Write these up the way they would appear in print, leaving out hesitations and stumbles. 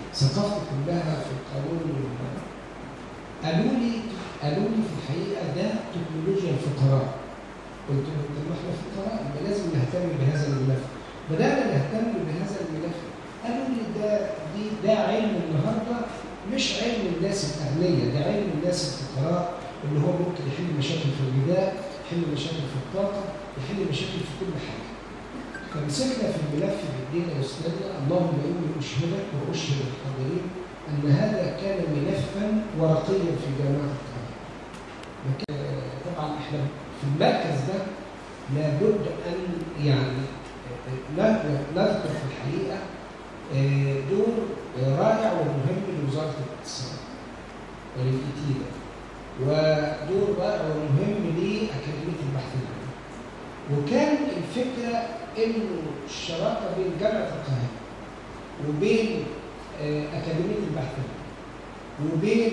ثقافتي كلها في القانون والمال. قالوا لي في الحقيقه ده تكنولوجيا الفقراء. قلت لهم طب ما احنا فقراء يبقى لازم نهتم بهذا الملف. بدانا نهتم بهذا الملف. قالوا لي ده علم النهارده مش علم الناس الاغنياء، ده علم الناس الفقراء اللي هو ممكن يحل مشاكل في الغذاء، يحل مشاكل في الطاقه، يحل مشاكل في كل حاجه. فمسكنا في الملف بايدينا واسناننا. اللهم اني اشهدك واشهد الحاضرين ان هذا كان ملفا ورقيا في جامعه القاهره. طبعا احنا في المركز ده لابد ان يعني نذكر في الحقيقه دور رائع ومهم لوزاره الاتصالات وللإتيدة، ودور رائع ومهم لاكاديميه البحث العلمي. وكان الفكره انه الشراكه بين جامعه القاهره وبين اكاديميه البحث العلمي وبين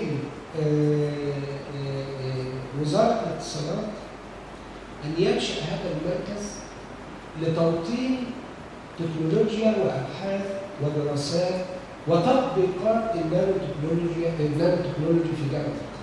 وزاره الاتصالات ان ينشا هذا المركز لتوطين تكنولوجيا وابحاث ودراسات وتطبيقات النانو تكنولوجي في جامعه القاهره.